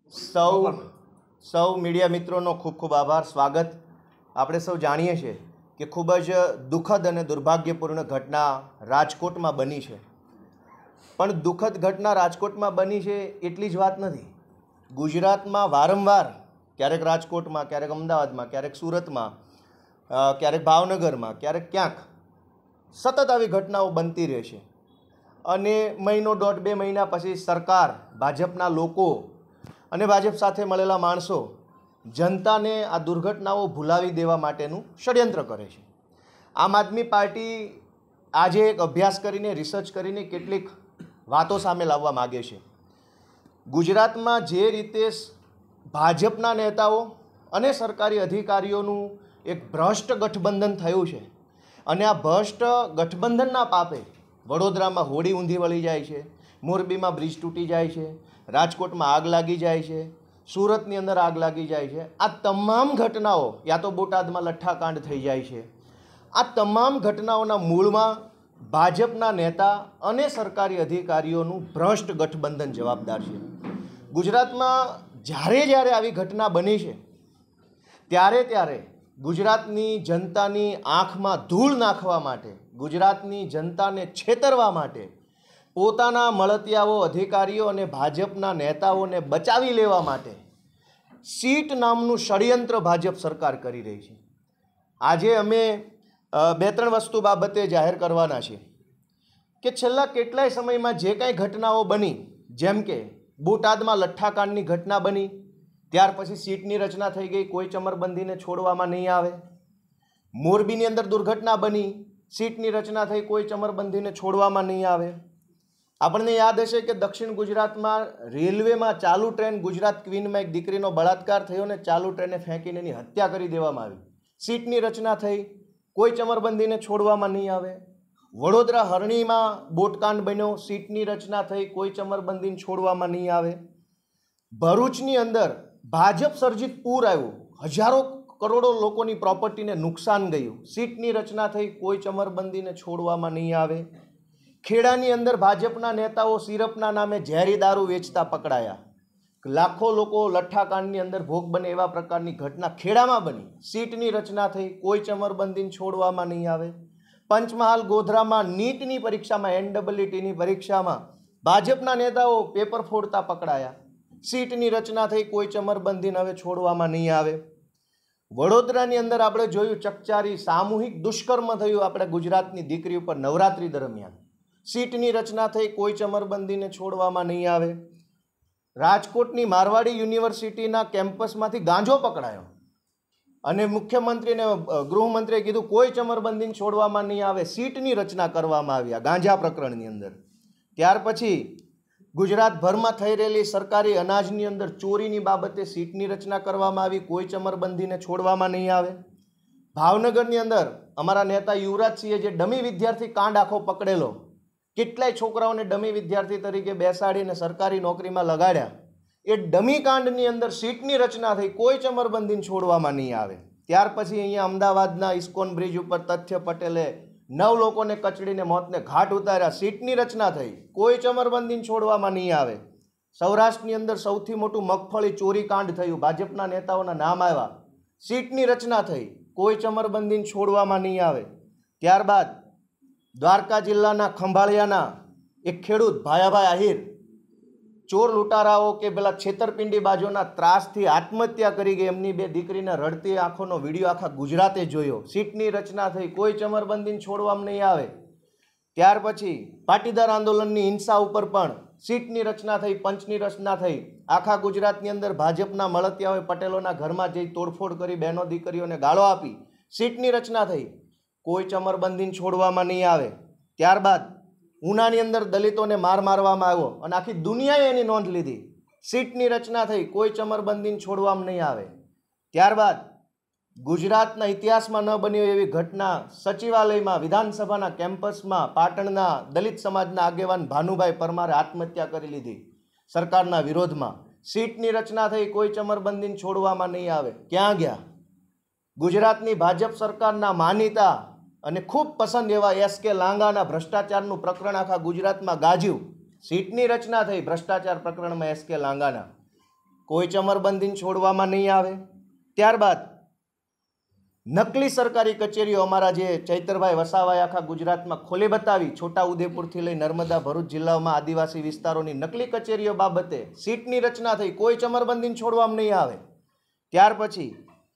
સૌ મીડિયા મિત્રોનો ખૂબ ખૂબ આભાર, સ્વાગત। આપણે સૌ જાણીએ છીએ કે ખૂબ જ દુઃખદ અને દુર્ભાગ્યપૂર્ણ ઘટના રાજકોટમાં બની છે, પણ દુઃખદ ઘટના રાજકોટમાં બની છે એટલી જ વાત નથી। ગુજરાતમાં વારંવાર ક્યારેક રાજકોટમાં, ક્યારેક અમદાવાદમાં, ક્યારેક સુરતમાં, ક્યારેક ભાવનગરમાં, ક્યારેક ક્યાંક સતત આવી ઘટનાઓ બનતી રહે છે અને મહિનો દોઢ બે મહિના પછી સરકાર, ભાજપના લોકો અને ભાજપ સાથે મળેલા માણસો જનતાને આ દુર્ઘટનાઓ ભૂલાવી દેવા માટેનું ષડયંત્ર કરે છે। આમ આદમી પાર્ટી આજે એક અભ્યાસ કરીને, રિસર્ચ કરીને કેટલીક વાતો સામે લાવવા માગે છે। ગુજરાતમાં જે રીતે ભાજપના નેતાઓ અને સરકારી અધિકારીઓનું એક ભ્રષ્ટ ગઠબંધન થયું છે અને આ ભ્રષ્ટ ગઠબંધનના પાપે વડોદરામાં હોડી ઊંધી વળી જાય છે, મોરબીમાં બ્રિજ તૂટી જાય છે, રાજકોટમાં આગ લાગી જાય છે, સુરતની અંદર આગ લાગી જાય છે। આ તમામ ઘટનાઓ, યા તો બોટાદમાં લઠ્ઠાકાંડ થઈ જાય છે, આ તમામ ઘટનાઓના મૂળમાં ભાજપના નેતા અને સરકારી અધિકારીઓનું ભ્રષ્ટ ગઠબંધન જવાબદાર છે। ગુજરાતમાં જ્યારે આવી ઘટના બની છે ત્યારે ગુજરાતની જનતાની આંખમાં ધૂળ નાખવા માટે, ગુજરાતની જનતાને છેતરવા માટે, પોતાના મળતિયાઓ, અધિકારીઓ અને ભાજપના નેતાઓને બચાવી લેવા માટે સીટ નામનું ષડયંત્ર ભાજપ સરકાર કરી રહી છે। આજે અમે બે ત્રણ વસ્તુ બાબતે જાહેર કરવાના છીએ કે છેલ્લા કેટલાય સમયમાં જે કાંઈ ઘટનાઓ બની, જેમ કે બોટાદમાં લઠ્ઠાકાંડની ઘટના બની, ત્યાર પછી સીટની રચના થઈ ગઈ, કોઈ ચમરબંધીને છોડવામાં નહીં આવે। મોરબીની અંદર દુર્ઘટના બની, સીટની રચના થઈ, કોઈ ચમરબંધીને છોડવામાં નહીં આવે। આપણને યાદ હશે કે દક્ષિણ ગુજરાતમાં રેલવેમાં ચાલુ ટ્રેન ગુજરાત ક્વીનમાં એક દીકરીનો બળાત્કાર થયો ને ચાલુ ટ્રેને ફેંકીને એની હત્યા કરી દેવામાં આવી। સીટની રચના થઈ, કોઈ ચમરબંધીને છોડવામાં નહીં આવે। વડોદરા હરણીમાં બોટકાંડ બન્યો, સીટની રચના થઈ, કોઈ ચમરબંધીને છોડવામાં નહીં આવે। ભરૂચની અંદર ભાજપ સર્જિત પૂર આવ્યું, હજારો કરોડો લોકોની પ્રોપર્ટીને નુકસાન ગયું, સીટની રચના થઈ, કોઈ ચમરબંધીને છોડવામાં નહીં આવે। ખેડાની અંદર ભાજપના નેતાઓ સિરપના નામે ઝેરી દારૂ વેચતા પકડાયા, લાખો લોકો લઠ્ઠાકાંડની અંદર ભોગ બને એવા પ્રકારની ઘટના ખેડામાં બની, સીટની રચના થઈ, કોઈ ચમરબંધીને છોડવામાં નહીં આવે। પંચમહાલ ગોધરામાં નીટની પરીક્ષામાં, NEETની પરીક્ષામાં ભાજપના નેતાઓ પેપર ફોડતા પકડાયા, સીટની રચના થઈ, કોઈ ચમરબંધીને હવે છોડવામાં નહીં આવે। વડોદરાની અંદર આપણે જોયું ચકચારી સામૂહિક દુષ્કર્મ થયું આપણે ગુજરાતની દીકરી ઉપર નવરાત્રી દરમિયાન, સીટની રચના થઈ, કોઈ ચમરબંધીને છોડવામાં નહીં આવે। રાજકોટની મારવાડી યુનિવર્સિટીના કેમ્પસમાંથી ગાંજો પકડાયો અને મુખ્યમંત્રી અને ગૃહમંત્રીએ કીધું કોઈ ચમરબંધીને છોડવામાં નહીં આવે, સીટની રચના કરવામાં આવી આ ગાંજા પ્રકરણની અંદર। ત્યાર પછી ગુજરાતભરમાં થઈ રહેલી સરકારી અનાજની અંદર ચોરીની બાબતે સીટની રચના કરવામાં આવી, કોઈ ચમરબંધીને છોડવામાં નહીં આવે। ભાવનગરની અંદર અમારા નેતા યુવરાજસિંહે જે ડમી વિદ્યાર્થી કાંડ આખો પકડેલો, કેટલાય છોકરાઓને ડમી વિદ્યાર્થી તરીકે બેસાડીને સરકારી નોકરીમાં લગાડ્યા, એ ડમી કાંડની અંદર સીટની રચના થઈ, કોઈ ચમરબંધીને છોડવામાં નહીં આવે। ત્યાર પછી અહીંયા અમદાવાદના ઇસ્કોન બ્રિજ ઉપર તથ્ય પટેલે 9 લોકોને કચડીને મોતને ઘાટ ઉતાર્યા, સીટની રચના થઈ, કોઈ ચમરબંધીને છોડવામાં નહીં આવે। સૌરાષ્ટ્રની અંદર સૌથી મોટું મગફળી ચોરી કાંડ થયું, ભાજપના નેતાઓના નામ આવ્યા, સીટની રચના થઈ, કોઈ ચમરબંધીને છોડવામાં નહીં આવે। ત્યારબાદ દ્વારકા જિલ્લાના ખંભાળિયાના એક ખેડૂત ભાયાભાઈ આહિર ચોર લૂંટારાઓ કે પેલા છેતરપિંડી બાજુના ત્રાસથી આત્મહત્યા કરી ગઈ, એમની 2 દીકરીના રડતી આંખોનો વિડીયો આખા ગુજરાતે જોયો, સીટની રચના થઈ, કોઈ ચમરબંધીને છોડવામાં નહીં આવે। ત્યાર પછી પાટીદાર આંદોલનની હિંસા ઉપર પણ સીટની રચના થઈ, પંચની રચના થઈ, આખા ગુજરાતની અંદર ભાજપના મળતિયાઓએ પટેલોના ઘરમાં જઈ તોડફોડ કરી, બહેનો દીકરીઓને ગાળો આપી, સીટની રચના થઈ, કોઈ ચમરબંધીને છોડવામાં નહીં આવે। ત્યારબાદ ઉનાની અંદર દલિતોને મારવામાં આવ્યો અને આખી દુનિયાએ એની નોંધ લીધી, સીટની રચના થઈ, કોઈ ચમરબંધીને છોડવામાં નહીં આવે। ત્યારબાદ ગુજરાતના ઇતિહાસમાં ન બની એવી ઘટના સચિવાલયમાં, વિધાનસભાના કેમ્પસમાં પાટણના દલિત સમાજના આગેવાન ભાનુભાઈ પરમારે આત્મહત્યા કરી લીધી સરકારના વિરોધમાં, સીટની રચના થઈ, કોઈ ચમરબંધીને છોડવામાં નહીં આવે। ક્યાં ગયા? ગુજરાતની ભાજપ સરકારના માનીતા અને ખૂબ પસંદ એવા SK લાંગાના ભ્રષ્ટાચારનું પ્રકરણ આખા ગુજરાતમાં ગાજ્યું, સીટની રચના થઈ ભ્રષ્ટાચાર પ્રકરણમાં SK લાંગાના। કોઈ ચમરબંધીને છોડવામાં નહીં આવે. ત્યારબાદ નકલી સરકારી કચેરીઓ અમારા જે ચૈતરભાઈ વસાવાએ આખા ગુજરાતમાં ખોલી બતાવી, છોટાઉદેપુરથી લઈ નર્મદા ભરૂચ જિલ્લાઓમાં આદિવાસી વિસ્તારોની નકલી કચેરીઓ બાબતે સીટની રચના થઈ, કોઈ ચમરબંધીને છોડવામાં નહીં આવે. ત્યાર પછી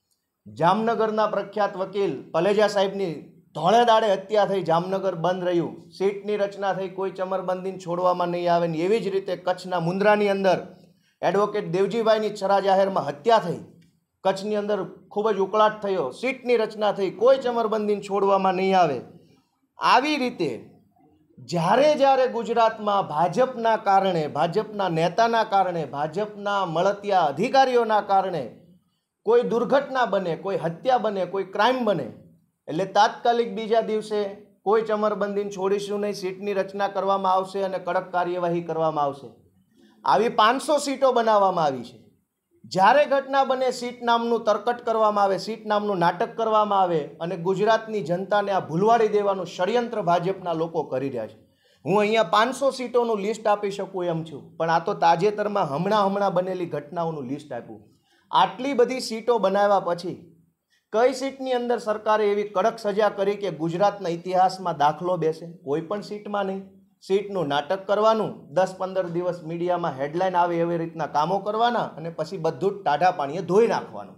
જામનગરના પ્રખ્યાત વકીલ પલેજા સાહેબની ધોળે દાડે હત્યા થઈ, જામનગર બંધ રહ્યું, સીટની રચના થઈ, કોઈ ચમરબંધીને છોડવામાં નહીં આવે. એવી જ રીતે કચ્છના મુન્દ્રાની અંદર એડવોકેટ દેવજીભાઈની છરા જાહેરમાં હત્યા થઈ, કચ્છની અંદર ખૂબ જ ઉકળાટ થયો, સીટની રચના થઈ, કોઈ ચમરબંધીને છોડવામાં નહીં આવે. આવી રીતે જ્યારે જ્યારે ગુજરાતમાં ભાજપના કારણે, ભાજપના નેતાના કારણે, ભાજપના મળતિયા અધિકારીઓના કારણે કોઈ દુર્ઘટના બને, કોઈ હત્યા બને, કોઈ ક્રાઇમ બને, એટલે તાત્કાલિક બીજા દિવસે કોઈ ચમરબંધીને છોડીશું નહીં, સીટની રચના કરવામાં આવશે અને કડક કાર્યવાહી કરવામાં આવશે. આવી 500 સીટો બનાવવામાં આવી છે. જ્યારે ઘટના બને સીટ નામનું તરકટ કરવામાં આવે, સીટ નામનું નાટક કરવામાં આવે અને ગુજરાતની જનતાને આ ભૂલવાડી દેવાનું ષડયંત્ર ભાજપના લોકો કરી રહ્યા છે. હું અહીંયા 500 સીટોનું લિસ્ટ આપી શકું એમ છું, પણ આ તો તાજેતરમાં હમણાં બનેલી ઘટનાઓનું લિસ્ટ આપ્યું. આટલી બધી સીટો બનાવ્યા પછી કઈ સીટની અંદર સરકારે એવી કડક સજા કરી કે ગુજરાતના ઇતિહાસમાં દાખલો બેસે? કોઈ પણ સીટમાં નહીં. સીટનું નાટક કરવાનું, 10-15 દિવસ મીડિયામાં હેડલાઇન આવે એવી રીતના કામો કરવાના અને પછી બધું જ ટાઢા પાણીએ ધોઈ નાખવાનું.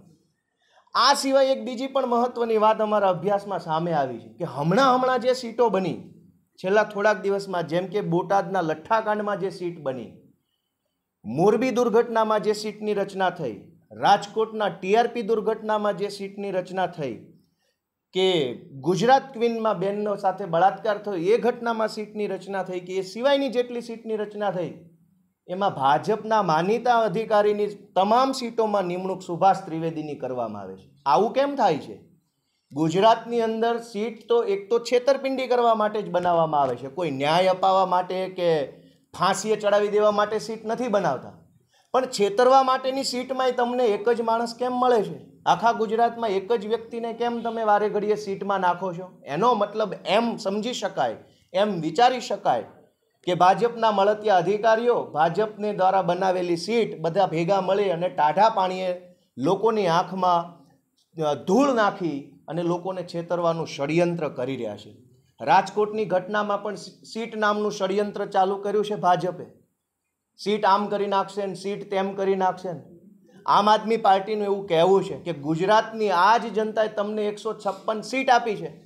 આ સિવાય એક બીજી પણ મહત્વની વાત અમારા અભ્યાસમાં સામે આવી છે કે હમણાં જે સીટો બની છેલ્લા થોડાક દિવસમાં, જેમ કે બોટાદના લઠ્ઠાકાંડમાં જે સીટ બની, મોરબી દુર્ઘટનામાં જે સીટની રચના થઈ, રાજકોટના ટીઆરપી દુર્ઘટનામાં જે સીટની રચના થઈ, કે ગુજરાત ક્વીનમાં બહેનનો સાથે બળાત્કાર થયો એ ઘટનામાં સીટની રચના થઈ, કે એ સિવાયની જેટલી સીટની રચના થઈ એમાં ભાજપના માનીતા અધિકારીની તમામ સીટોમાં નિમણૂક સુભાષ ત્રિવેદીની કરવામાં આવે છે. આવું કેમ થાય છે? ગુજરાતની અંદર સીટ તો એક તો છેતરપિંડી કરવા માટે જ બનાવવામાં આવે છે, કોઈ ન્યાય અપાવવા માટે કે ફાંસીએ ચડાવી દેવા માટે સીટ નથી બનાવતા. પણ છેતરવા માટેની સીટમાંય તમને એક જ માણસ કેમ મળે છે? આખા ગુજરાતમાં એક જ વ્યક્તિને કેમ તમે વારે ઘડીએ સીટમાં નાખો છો? એનો મતલબ એમ સમજી શકાય, એમ વિચારી શકાય કે ભાજપના મળતિયા અધિકારીઓ ભાજપને દ્વારા બનાવેલી સીટ બધા ભેગા મળી અને ટાઢા પાણીએ લોકોની આંખમાં ધૂળ નાખી અને લોકોને છેતરવાનું ષડયંત્ર કરી રહ્યા છે. રાજકોટની ઘટનામાં પણ સીટ નામનું ષડયંત્ર ચાલુ કર્યું છે ભાજપે. સીટ આમ કરી નાખશે ને સીટ તેમ કરી નાખશે ને. આમ આદમી પાર્ટીનું એવું કહેવું છે કે ગુજરાતની આ જ જનતાએ તમને 156 સીટ આપી છે.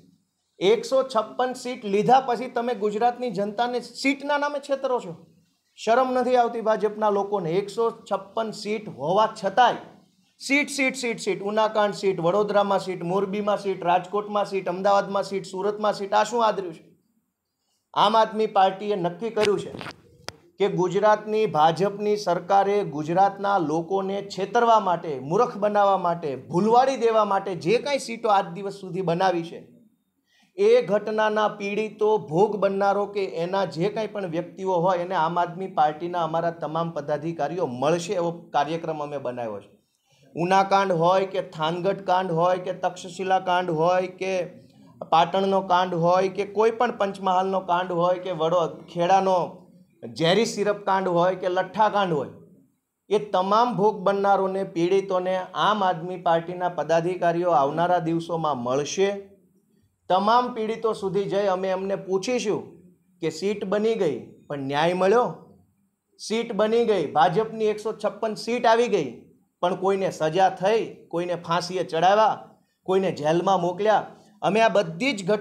156 સીટ લીધા પછી તમે ગુજરાતની જનતાને સીટના નામે છેતરો છો. શરમ નથી આવતી ભાજપના લોકોને? 156 સીટ હોવા છતાંય સીટ, ઉનાકાંડ સીટ, વડોદરામાં સીટ, મોરબીમાં સીટ, રાજકોટમાં સીટ, અમદાવાદમાં સીટ, સુરતમાં સીટ. આ શું આદર્યું છે? આમ આદમી પાર્ટીએ નક્કી કર્યું છે કે ગુજરાતની ભાજપની સરકારે ગુજરાતના લોકોને છેતરવા માટે, મૂર્ખ બનાવવા માટે, ભૂલવાડી દેવા માટે જે કાંઈ સીટો આજ દિવસ સુધી બનાવી છે એ ઘટનાના પીડિતો, ભોગ બનનારો કે એના જે કાંઈ પણ વ્યક્તિઓ હોય એને આમ આદમી પાર્ટીના અમારા તમામ પદાધિકારીઓ મળશે એવો કાર્યક્રમ અમે બનાવ્યો છે. ઉનાકાંડ હોય કે થાનગઢ કાંડ હોય કે તક્ષશિલા કાંડ હોય કે પાટણનો કાંડ હોય કે કોઈ પણ પંચમહાલનો કાંડ હોય કે ખેડાનો ઝેરી સિરપ કાંડ હોય કે લઠ્ઠા કાંડ હોય, એ તમામ ભોગ બનનારોને, પીડિતોને આમ આદમી પાર્ટીના પદાધિકારીઓ આવનારા દિવસોમાં મળશે. તમામ પીડિતો સુધી જઈ અમે એમને પૂછીશું કે સીટ બની ગઈ પણ ન્યાય મળ્યો? સીટ બની ગઈ, ભાજપની 156 સીટ આવી ગઈ પણ કોઈને સજા થઈ, કોઈને ફાંસીએ ચડાવ્યા, કોઈને જેલમાં મોકલ્યા? અમે આ બધી જ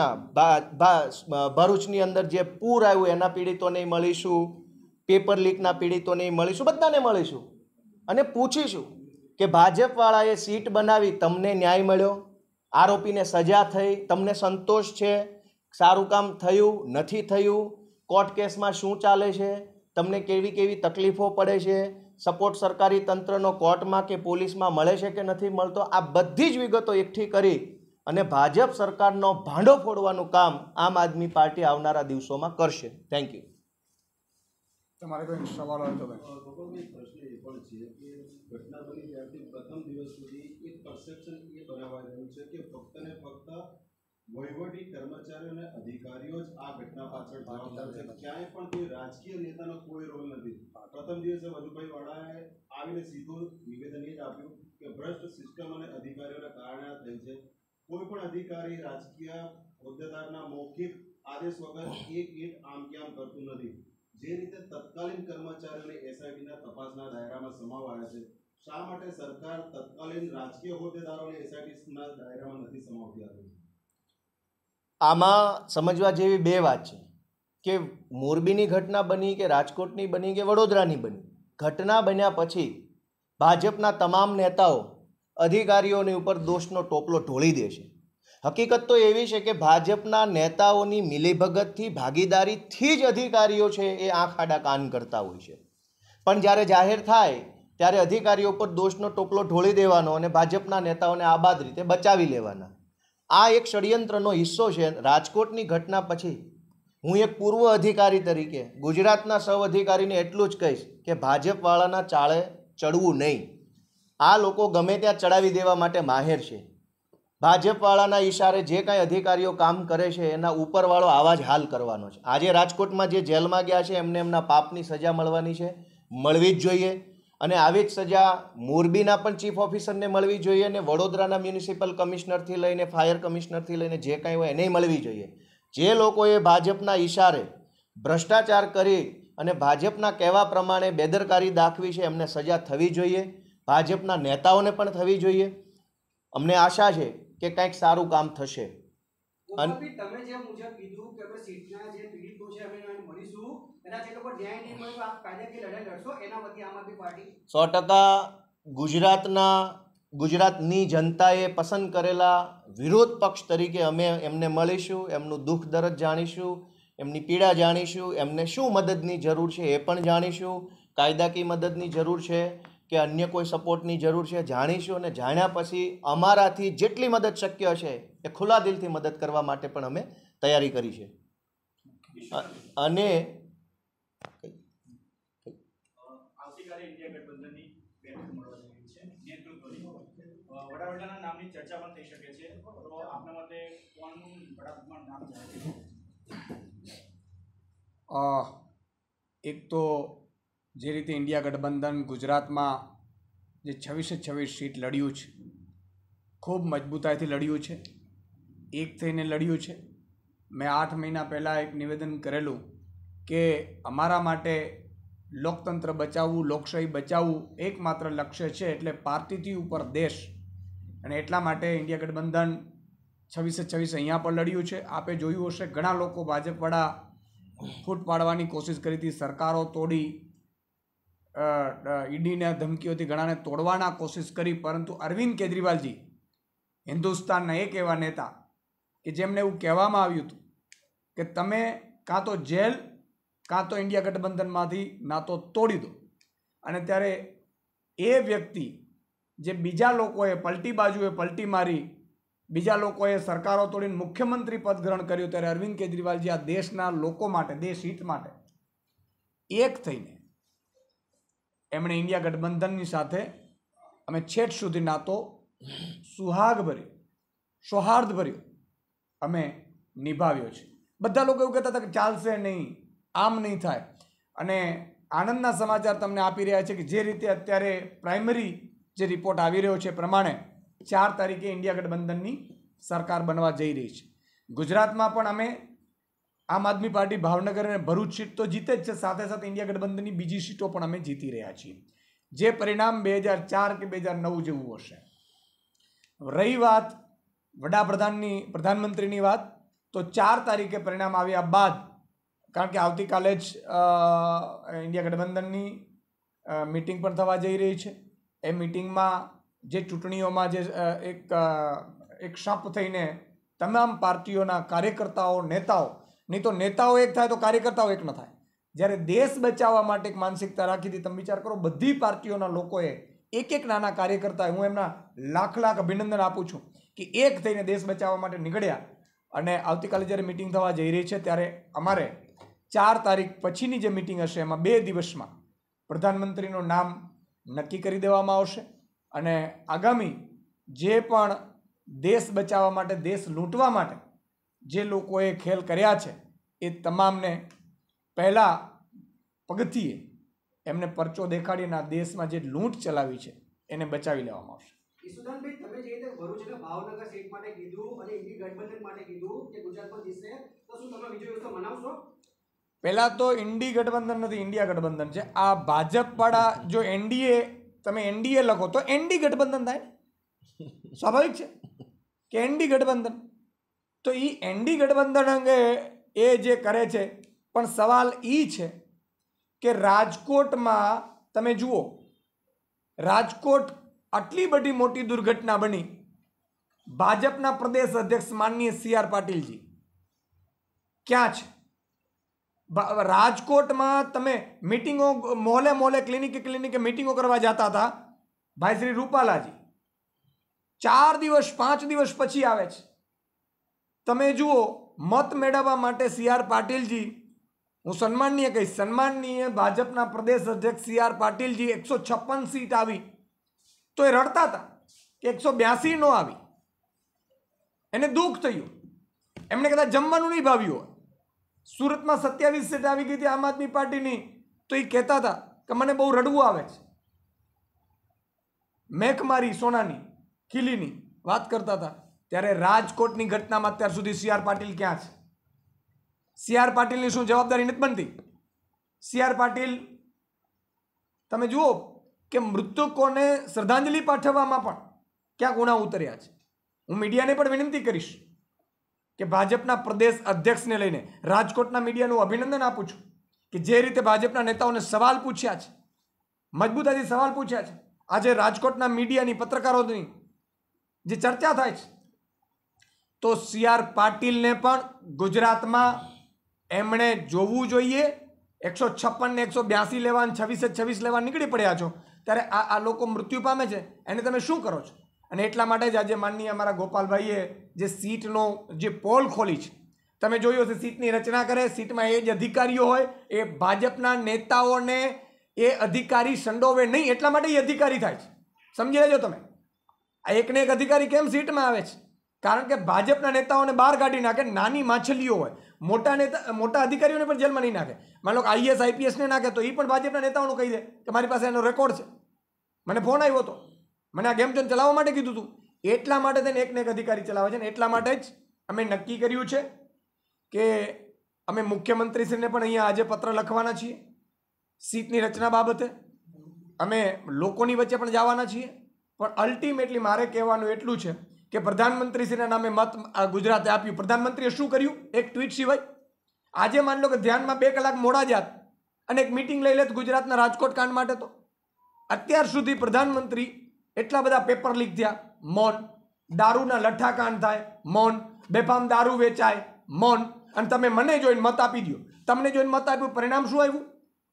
ઘટનાઓના ભરૂચની અંદર જે પૂર આવ્યું એના પીડિતોને મળીશું, પેપર લીકના પીડિતોને મળીશું, બધાને મળીશું અને પૂછીશું કે ભાજપવાળાએ સીટ બનાવી, તમને ન્યાય મળ્યો? આરોપીને સજા થઈ, તમને સંતોષ છે? સારું કામ થયું, નથી થયું? કોર્ટ કેસમાં શું ચાલે છે? તમને કેવી કેવી તકલીફો પડે છે? સપોર્ટ સરકારી તંત્રનો કોર્ટમાં કે પોલીસમાં મળે છે કે નથી મળતો? આ બધી જ વિગતો એકઠી કરી અને ભાજપ સરકારનો ભાંડો ફોડવાનું કામ આમ આદમી પાર્ટી આવનારા દિવસોમાં કરશે. Thank you. તમારે કોઈ સવાલ હોય તો પ્રશ્ન એ પણ છે કે ઘટના બની ત્યારથી પ્રથમ દિવસ સુધી એક પરસેપ્શન એ બનાવાઈ રહ્યું છે કે ફક્ત ને ફક્ત વહીવટી કર્મચારીઓ અને અધિકારીઓ જ આ ઘટના પાછળ જવાબદાર છે. ક્યાંય પણ કોઈ રાજકીય નેતાનો કોઈ રોલ નથી. પ્રથમ દિવસે વજુભાઈ વાળાએ આવીને સીધું નિવેદન એ જ આપ્યું કે ભ્રષ્ટ સિસ્ટમ અને અધિકારીઓના કારણે આ થઈ છે. કોઈ પણ અધિકારી રાજકીય હોદ્દેદારના મૌખિક આદેશ વગર એક ઈંટ આમ કે આમ કરતું નથી. જે રીતે તત્કાલીન કર્મચારીઓને એસઆઈટીના તપાસના દાયરામાં સમાવાયા છે, શા માટે સરકાર તત્કાલીન રાજકીય હોદ્દેદારોને એસઆઈટીના દાયરામાં નથી સમાવતી આવી? આમાં સમજવા જેવી બે વાત છે કે મોરબીની ઘટના બની કે રાજકોટની બની કે વડોદરાની બની, ઘટના બન્યા પછી ભાજપના તમામ નેતાઓ અધિકારીઓની ઉપર દોષનો ટોપલો ઢોળી દે છે. હકીકત તો એવી છે કે ભાજપના નેતાઓની મિલીભગતથી ભાગીદારીથી જ અધિકારીઓ છે એ આંખ આડા કાન કરતા હોય છે. પણ જ્યારે જાહેર થાય ત્યારે અધિકારીઓ પર દોષનો ટોપલો ઢોળી દેવાનો અને ભાજપના નેતાઓને આબાદ રીતે બચાવી લેવાના. આ એક ષડયંત્રનો હિસ્સો છે. રાજકોટની ઘટના પછી હું એક પૂર્વ અધિકારી તરીકે ગુજરાતના સૌ અધિકારીને એટલું જ કહીશ કે ભાજપવાળાના ચાળે ચડવું નહીં. આ લોકો ગમે ત્યાં ચડાવી દેવા માટે માહેર છે. ભાજપવાળાના ઈશારે જે કાંઈ અધિકારીઓ કામ કરે છે એના ઉપરવાળો આવા જ હાલ કરવાનો છે. આજે રાજકોટમાં જે જેલમાં ગયા છે એમને એમના પાપની સજા મળવાની છે, મળવી જ જોઈએ. અને આવી જ સજા મોરબીના પણ ચીફ ઓફિસરને મળવી જોઈએ અને વડોદરાના મ્યુનિસિપલ કમિશનરથી લઈને ફાયર કમિશનરથી લઈને જે કાંઈ હોય એને મળવી જોઈએ. જે લોકોએ ભાજપના ઈશારે ભ્રષ્ટાચાર કરી અને ભાજપના કહેવા પ્રમાણે બેદરકારી દાખવી છે એમને સજા થવી જોઈએ. ભાજપના નેતાઓને પણ થવી જોઈએ. અમને આશા છે કે કંઈક સારું કામ થશે. તમે જે મુજબ કીધું કે આપણે સીટના જે પીડિતો છે અમે મળીશું, એના જે લોકો ન્યાય નહીં મળે તો આપ કાયદાકીય લડાઈ લડશો, એના વતી આમ આદમી પાર્ટી 100% ગુજરાતની જનતાએ પસંદ કરેલા વિરોધ પક્ષ તરીકે અમે એમને મળીશું, એમનું દુઃખ દર્દ જાણીશું, એમની પીડા જાણીશું, એમને શું મદદની જરૂર છે એ પણ જાણીશું, કાયદાકીય મદદની જરૂર છે કે અન્ય કોઈ સપોર્ટની જરૂર છે જાણીશું. અને જાણ્યા પછી અમારાથી જેટલી મદદ શક્ય છે એ ખુલ્લા દિલથી મદદ કરવા માટે પણ અમે તૈયારી કરી છે. અને આવતીકાલે ઇન્ડિયા ગઠબંધનની બેઠક મળવા જઈ રહી છે, નેતૃત્વની વડાપ્રધાનના નામની ચર્ચા પણ થઈ શકે છે. તો આપના મતે કોણનું વડાપ્રધાન નામ જાહેર છે? એક તો જે રીતે ઇન્ડિયા ગઠબંધન ગુજરાતમાં જે 26 સીટ લડ્યું છે, ખૂબ મજબૂતાઈથી લડ્યું છે, એક થઈને લડ્યું છે. મેં 8 મહિના પહેલાં એક નિવેદન કરેલું કે અમારા માટે લોકતંત્ર બચાવવું, લોકશાહી બચાવવું એકમાત્ર લક્ષ્ય છે, એટલે પાર્ટીથી ઉપર દેશ. અને એટલા માટે ઇન્ડિયા ગઠબંધન 26 અહીંયા પણ લડ્યું છે. આપે જોયું હશે ઘણા લોકો ભાજપવાળા ફૂટ પાડવાની કોશિશ કરી હતી, સરકારો તોડી, ઈડીના ધમકીઓથી ઘણાને તોડવાના કોશિશ કરી. પરંતુ અરવિંદ કેજરીવાલજી હિન્દુસ્તાનના એક એવા નેતા કે જેમને એવું કહેવામાં આવ્યું હતું કે તમે કાં તો જેલ કાં તો ઇન્ડિયા ગઠબંધનમાંથી નાતો તોડી દો. અને ત્યારે એ વ્યક્તિ જે બીજા લોકોએ પલટી બાજુએ પલટી મારી, બીજા લોકોએ સરકારો તોડીને મુખ્યમંત્રી પદ ગ્રહણ કર્યું, ત્યારે અરવિંદ કેજરીવાલજી આ દેશના લોકો માટે, દેશ હિત માટે એક થઈને એમણે ઇન્ડિયા ગઠબંધનની સાથે અમે છેક સુધી નાતો સૌહાર્દભર્યો અમે નિભાવ્યો છે. બધા લોકો એવું કહેતા હતા કે ચાલશે નહીં, આમ નહીં થાય. અને આનંદના સમાચાર તમને આપી રહ્યા છે કે જે રીતે અત્યારે પ્રાઇમરી જે રિપોર્ટ આવી રહ્યો છે પ્રમાણે 4 તારીખે ઇન્ડિયા ગઠબંધનની સરકાર બનવા જઈ રહી છે. ગુજરાતમાં પણ અમે આમ આદમી પાર્ટી ભાવનગર અને ભરૂચ સીટ તો જીતે જ છે, સાથે સાથે ઇન્ડિયા ગઠબંધનની બીજી સીટો પણ અમે જીતી રહ્યા છીએ. જે પરિણામ 2004 કે 2009 જેવું હશે. રહી વાત પ્રધાનમંત્રીની વાત, તો 4 તારીખે પરિણામ આવ્યા બાદ, કારણ કે આવતીકાલે જ ઇન્ડિયા ગઠબંધનની મિટિંગ પણ થવા જઈ રહી છે. એ મિટિંગમાં જે ચૂંટણીઓમાં જે એક શપ થઈને તમામ પાર્ટીઓના કાર્યકર્તાઓ, નેતાઓ, નહીં તો નેતાઓ એક થાય તો કાર્યકર્તાઓ એક ન થાય. જ્યારે દેશ બચાવવા માટે એક માનસિકતા રાખી હતી, તમે વિચાર કરો, બધી પાર્ટીઓના લોકોએ એક નાના કાર્યકર્તાએ, હું એમના લાખ અભિનંદન આપું છું કે એક થઈને દેશ બચાવવા માટે નીકળ્યા. અને આવતીકાલે જ્યારે મિટિંગ થવા જઈ રહી છે ત્યારે અમારે 4 તારીખ પછીની જે મિટિંગ હશે એમાં 2 દિવસમાં પ્રધાનમંત્રીનું નામ નક્કી કરી દેવામાં આવશે. અને આગામી જે પણ દેશ બચાવવા માટે, દેશ લૂંટવા માટે જે લોકોએ ખેલ કર્યા છે એ તમામને પહેલાં પગથિયે એમને પરચો દેખાડીને આ દેશમાં જે લૂંટ ચલાવી છે એને બચાવી લેવામાં આવશે. ઈસુદાનભાઈ, તમે જે રીતે ભરૂચ અને ભાવનગર સીટ માટે કીધું અને ઇન્ડી ગઠબંધન માટે કીધું કે ગુજરાતમાં જીતશે, તો શું તમે બીજો દિવસ મનાવશો? પહેલાં તો ઇન્ડી ગઠબંધન નથી, ઇન્ડિયા ગઠબંધન છે. આ ભાજપવાળા જો એનડીએ, તમે એનડીએ લખો તો એનડી ગઠબંધન થાય ને, સ્વાભાવિક છે કે એનડી ગઠબંધન. તો એ એનડી ગઠબંધન અંગે એ જે કરે છે, પણ સવાલ એ છે કે રાજકોટમાં તમે જુઓ, રાજકોટ આટલી બધી મોટી દુર્ઘટના બની, ભાજપના પ્રદેશ અધ્યક્ષ માનનીય CR પાટીલજી ક્યાં છે? રાજકોટમાં તમે મીટિંગો મોહલે મોહલે, ક્લિનિકે મીટિંગો કરવા જતા હતા ભાઈ શ્રી રૂપાલાજી, 4 દિવસ 5 દિવસ પછી આવે છે. તમે જુઓ, મત મેળવવા માટે CR પાટીલજી, હું સન્માનનીય કહીશ, સન્માનનીય ભાજપના પ્રદેશ અધ્યક્ષ CR પાટીલજી 156 સીટ આવી તો એ રડતા હતા કે 182 નો આવી. એને દુઃખ થયું, એમને કદાચ જમવાનું નહીં ભાવ્યું હોય. સુરતમાં 27 સીટ આવી ગઈ હતી આમ આદમી પાર્ટીની, તો એ કહેતા હતા કે મને બહુ રડવું આવે છે. મેઘમારી સોનાની ખીલીની વાત કરતા હતા. ત્યારે રાજકોટની ઘટનામાં અત્યાર સુધી CR પાટીલ ક્યાં છે? CR પાટીલની શું જવાબદારી નથી બનતી? CR પાટીલ તમે જુઓ કે મૃતકોને શ્રદ્ધાંજલિ પાઠવવામાં પણ ક્યાંક ઉણા ઉતર્યા છે. હું મીડિયાને પણ વિનંતી કરીશ કે ભાજપના પ્રદેશ અધ્યક્ષને લઈને રાજકોટના મીડિયાનું અભિનંદન આપું છું કે જે રીતે ભાજપના નેતાઓને સવાલ પૂછ્યા છે, મજબૂતાથી સવાલ પૂછ્યા છે. આજે રાજકોટના મીડિયાની, પત્રકારોની જે ચર્ચા થાય છે, તો CR પાટીલને પણ ગુજરાતમાં એમણે જોવું જોઈએ. 156 ને 182 લેવા, 26 લેવા નીકળી પડ્યા છો, ત્યારે આ લોકો મૃત્યુ પામે છે, એને તમે શું કરો છો? અને એટલા માટે જ આજે માનનીય અમારા ગોપાલભાઈએ જે સીટનો જે પોલ ખોલી છે, તમે જોયું હશે, સીટની રચના કરે, સીટમાં એ જ અધિકારીઓ હોય, એ ભાજપના નેતાઓને એ અધિકારી સંડોવે નહીં, એટલા માટે એ અધિકારી થાય છે. સમજી લેજો તમે. આ એકને એક અધિકારી કેમ સીટમાં આવે છે? કારણ કે ભાજપના નેતાઓને બહાર કાઢી નાખે. નાની માછલીઓ હોય, મોટા અધિકારીઓને પણ જેલમાં નહીં નાખે. માનો કે IAS IPS ને નાખે તો એ પણ ભાજપના નેતાઓનું કહી દે કે મારી પાસે એનો રેકોર્ડ છે, મને ફોન આવ્યો હતો, મને આ ગેમ ઝોન ચલાવવા માટે કીધું હતું. એટલા માટે તેને એકને એક અધિકારી ચલાવે છે. ને એટલા માટે જ અમે નક્કી કર્યું છે કે અમે મુખ્યમંત્રીશ્રીને પણ અહીંયા આજે પત્ર લખવાના છીએ સીટની રચના બાબતે. અમે લોકોની વચ્ચે પણ જવાના છીએ. પણ અલ્ટિમેટલી મારે કહેવાનું એટલું છે કે પ્રધાનમંત્રીશ્રીના નામે મત ગુજરાતે આપ્યું. પ્રધાનમંત્રીએ શું કર્યું? એક ટ્વીટ સિવાય. આજે માની લો કે ધ્યાનમાં 2 કલાક મોડા જાત અને એક મિટિંગ લઈ લેત ગુજરાતના રાજકોટ કાંડ માટે, તો અત્યાર સુધી પ્રધાનમંત્રી એટલા બધા પેપર લીક થયા, મૌન. દારૂના લઠ્ઠાકાંડ થાય, મૌન. બેફામ દારૂ વેચાય, મૌન. અને તમે મને જોઈને મત આપી દો. તમને જોઈને મત આપ્યું, પરિણામ શું આવ્યું?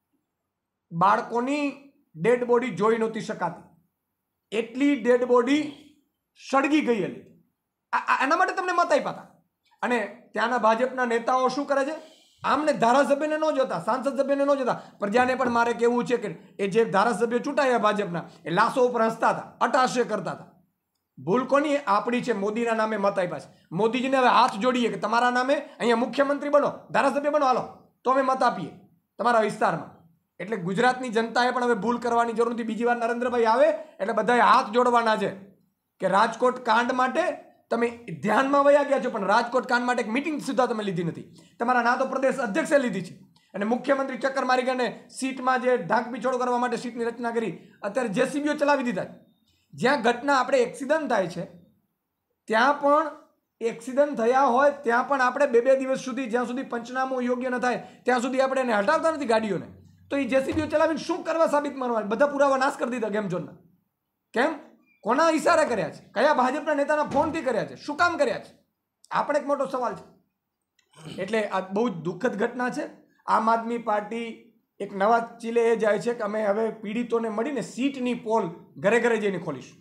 બાળકોની ડેડ બોડી જોઈ નહોતી શકાતી, એટલી ડેડ બોડી સળગી ગઈ હતી. એના માટે તમને મત આપ્યા હતા. અને ત્યાંના ભાજપના નેતાઓ શું કરે છે? આમને ધારાસભ્યને ન જોતા, સાંસદ સભ્યને ન જોતા. પ્રજાને પણ મારે કહેવું છે કે એ જે ધારાસભ્ય ચૂંટાયા ભાજપના, એ લાશો ઉપર હસતા હતા, અટાશય કરતા હતા. ભૂલ કોની? આપણી છે. મોદીના નામે મત આપ્યા છે. મોદીજીને હવે હાથ જોડીએ કે તમારા નામે અહીંયા મુખ્યમંત્રી બનો, ધારાસભ્ય બનો, હાલો તો અમે મત આપીએ તમારા વિસ્તારમાં. એટલે ગુજરાતની જનતાએ પણ હવે ભૂલ કરવાની જરૂર નથી. બીજી વાર નરેન્દ્રભાઈ આવે એટલે બધાએ હાથ જોડવાના છે કે રાજકોટ કાંડ માટે તમે ધ્યાનમાં વયા ગયા છો, પણ રાજકોટ કાંડ માટે એક મિટિંગ સુધા તમે લીધી નથી. તમારા ના તો પ્રદેશ અધ્યક્ષે લીધી છે અને મુખ્યમંત્રી ચક્કર મારી ગઈને સીટમાં જે ઢાંક પીછોડ કરવા માટે સીટની રચના કરી, અત્યારે JCBઓ ચલાવી દીધા. જ્યાં ઘટના આપણે એક્સિડન્ટ થાય છે ત્યાં પણ, એક્સિડન્ટ થયા હોય ત્યાં પણ આપણે 2 દિવસ સુધી, જ્યાં સુધી પંચનામું યોગ્ય ન થાય ત્યાં સુધી આપણે એને હટાવતા નથી ગાડીઓને. તો એ JCBઓ ચલાવીને શું કરવા સાબિત માનવા? બધા પુરાવા નાશ કરી દીધા ગેમ ઝોનના. કેમ? કોના ઈશારે કર્યા છે? કયા ભાજપના નેતાના ફોનથી કર્યા છે? શું કામ કર્યા છે? આ પણ એક મોટો સવાલ છે. એટલે આ બહુ જ દુઃખદ ઘટના છે. આમ આદમી પાર્ટી એક નવા ચીલે એ જાય છે કે અમે હવે પીડિતોને મળીને સીટની પોલ ઘરે ઘરે જઈને ખોલીશું.